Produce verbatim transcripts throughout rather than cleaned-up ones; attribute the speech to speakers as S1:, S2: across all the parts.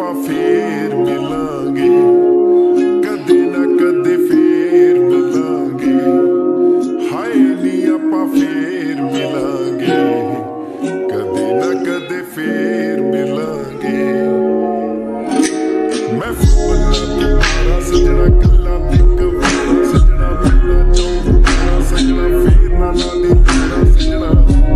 S1: ਆਪਾਂ ਫੇਰ ਮਿਲਾਂਗੇ, ਕਦੇ ਨਾ ਕਦੇ ਫੇਰ ਮਿਲਾਂਗੇ। ਹਾਏ ਨੀ ਆਪਾਂ ਫੇਰ ਮਿਲਾਂਗੇ, ਕਦੇ ਨਾ ਕਦੇ ਫੇਰ ਮਿਲਾਂਗੇ। ਮੈਂ ਫੁੱਲਾਂ ਤੋਂ ਮਾਰਾ ਸਜਣਾ ਕੱਲਾ ਤੇ ਕਵਾਰਾ ਸਜਣਾ, ਮਿਲਣਾ ਚਾਹੁੰਦਾ ਸਜਣਾ ਫੇਰ ਨਾ ਨਾ ਦੇ ਤੇਰਾ ਸਜਣਾ।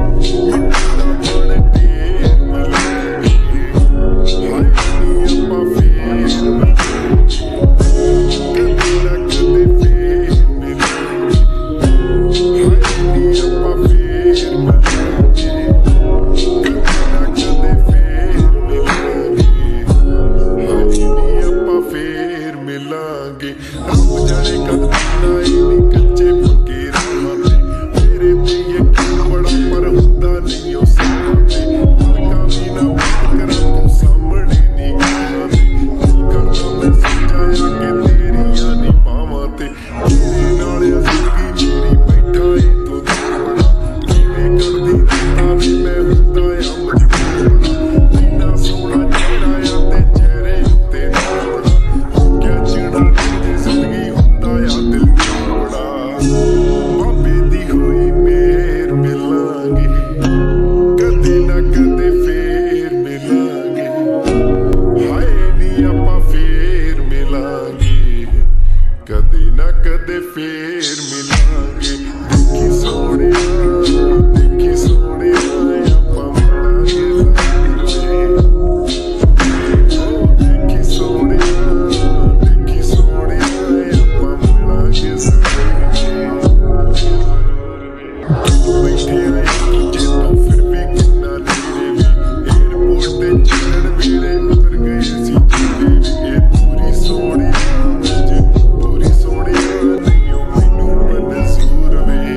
S1: ਰੱਬ ਜਾਣੇ ਕਦ ਆਏ ਨੀ ਕੱਚੇ ਪੱਕੇ ਰਾਹਾਂ ਤੇ, ਮੇਰੇ ਤੇ ਯਕੀਨ ਬੜਾ ਪਰ ਹੁੰਦਾ ਨਹੀਂ ਉਹ ਸਾਹਾਂ ਤੇ। ਫਰਕਾਂ ਵੀ ਨਾ ਬਾਤ ਕਰਾਂ ਤੂੰ ਸਾਹਮਣੇ ਨੀ ਗਾਵਾਂ ਤੇ, ਕੀ ਕਰਦਾ ਮੈਂ ਸਮਝਾਇਆ ਕਿ ਤੇਰੀਆਂ ਨੀ ਪਾਵਾਂ ਤੇ। ਤੇਰੇ ਨਾਲ ਜ਼ਿੰਦਗੀ ਮੇਰੀ ਬੈਠਾ ਏ ਤੂੰ ਦੇਖਣਾ, ਕਿਵੇਂ ਕਰਦੀ ਰਹਿੰਦਾ ਵੀ ਮੈਂ ਹੁੰਦਾ ਆ ਮਜਬੂਰ। ਇੰਨਾ ਸੋਹਣਾ ਚਿਹਰਾ ਆ ਤੇ ਚਿਹਰੇ ਉੱਤੇ ਨਾਵੜਾ, ਹੋ ਗਿਆ ਚਿਹਰਾ ਜ਼ਿੰਦਗੀ ਹੁੰਦਾ ਆ ਦਿਲ ਚੋੜਾ। ਬਾਬੇ ਦੀ ਹੋਈ ਮੇਰ ਮਿਲਾਂਗੇ, ਕਦੇ ਨਾ ਕਦੇ ਫੇਰ ਮਿਲਾਂਗੇ। ਹਾਏ ਨੀ ਆਪਾਂ ਫੇਰ ਮਿਲਾਂਗੇ, ਕਦੇ ਨਾ ਕਦੇ ਫੇਰ ਮਿਲਾਂਗੇ। ਦੇਖੀ ਸੋਹਣਿਆ ਦੇਖੀ ਸੋਹਣਿਆ ਆਪਾਂ ਮਿਲਾਂਗੇ ਜ਼ਰੂਰ। ਦੇਖੀ ਸੋਹਣਿਆ ਦੇਖੀ ਸੋਹਣਿਆ ਆਪਾਂ ਮਿਲਾਂਗੇ ਜ਼ਰੂਰ। ਬੈਠੇ ਆਏ ਦੂਜੇ ਤੋਂ ਫਿਰ ਵੀ ਕਿੰਨਾ ਨੇੜੇ ਵੀ, ਏਅਰਪੋਰਟ ਤੇ ਚੜ੍ਹਨ ਵੇਲੇ ਉਤਰ ਗਏ ਸੀ ਜਿਹੜੇ ਵੀ। ਇਹ ਪੂਰੀ ਸੋਹਣਿਆ ਜੇ ਪੂਰੀ ਸੋਹਣਿਆ ਨਹੀਂ ਉਹ ਮੈਨੂੰ ਮਨਜ਼ੂਰ ਵੇ।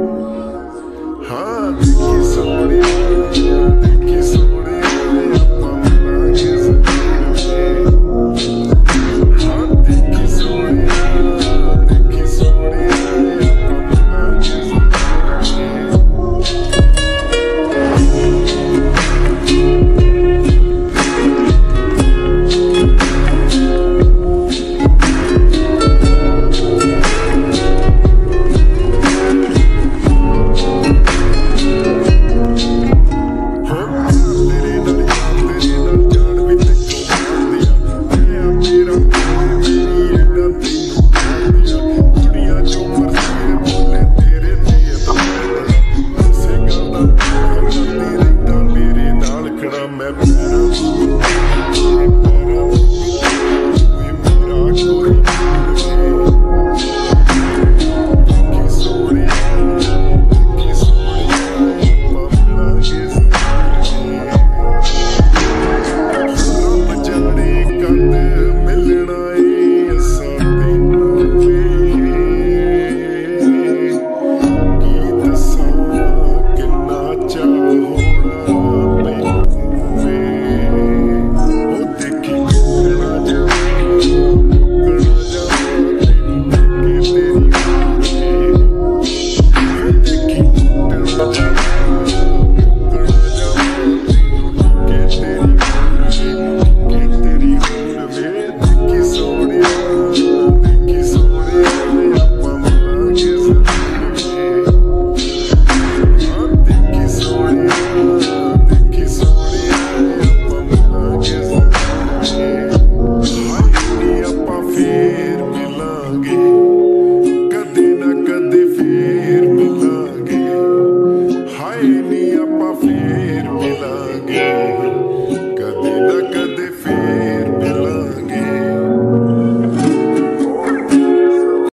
S1: ਹਾਂ ਦੇਖੀ ਸੋਹਣਿਆ ਦੇਖੀ ਸੋਹਣਿਆ ਆਪਾਂ ਮਿਲਾਂਗੇ ਜ਼ਰੂਰ। ਹਾਂ ਦੇਖੀ ਸੋਹਣਿਆ ਦੇਖੀ ਸੋਹਣਿਆ ਆਪਾਂ ਮਿਲਾਂਗੇ ਜ਼ਰੂਰ। ਮੈਂ